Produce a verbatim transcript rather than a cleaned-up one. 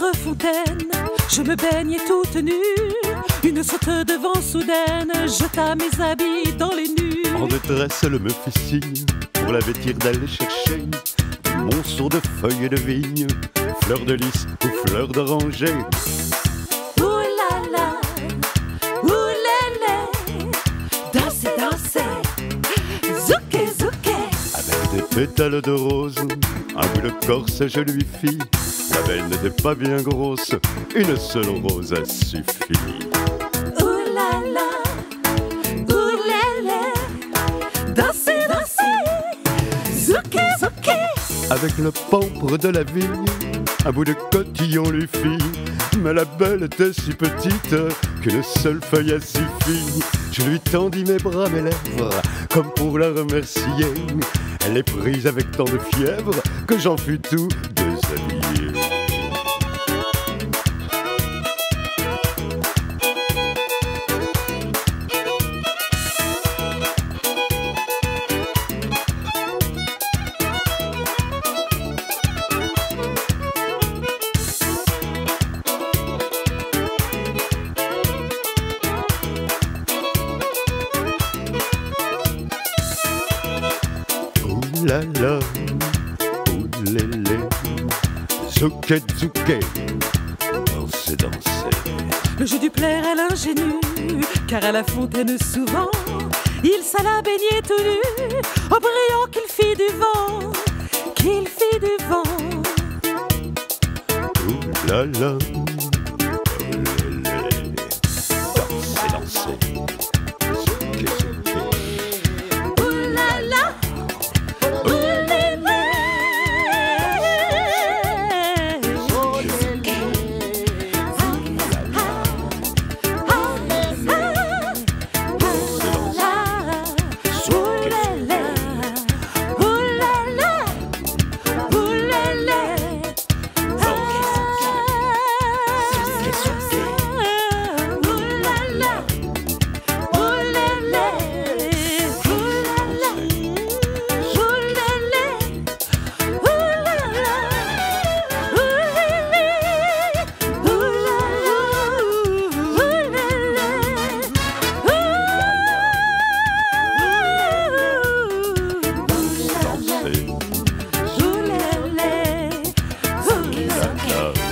fontaine, je me baignais toute nue. Une saute de vent soudaine jeta mes habits dans les nues. En détresse, elle me fit signe pour la vêtir d'aller chercher du monceau de feuilles de vigne, fleurs de lys ou fleurs d'oranger. Ouh là là, ouh lé lé, dansez, dansez, zouké, zouké. Avec des pétales de rose, un bout de corset je lui fis. La belle n'était pas bien grosse, une seule rose a suffi. Ouh là là, ouh lé lé, dansez, dansez, zouké, zouké. Avec le pampre de la vigne, un bout de cotillon lui fit. Mais la belle était si petite qu'une seule feuille a suffi. Je lui tendis mes bras, mes lèvres, comme pour la remercier. Elle est prise avec tant de fièvre que j'en fus tout déshabillé. Ouh là là, ouh lé lé, zouké zouké, dansez, dansez. Le jeu du plaire à l'ingénu, car à la fontaine souvent, il s'alla baigner tout nu, en brillant qu'il fit du vent, qu'il fit du vent. Ouh là là, ouh lé lé, dansez, dansez, zouké zouké. Ouh là là, ouh lé lé, oh lé lé, ah ah ah, ouh là là, ouh lé lé, ouh là là, ouh lé lé, ah, ouh là là, ouh lé lé, ouh là là, ouh lé lé, ouh là là, ouh lé lé, ouh là là, ouh lé lé, Dansez, ouh lé lé, ouh là là.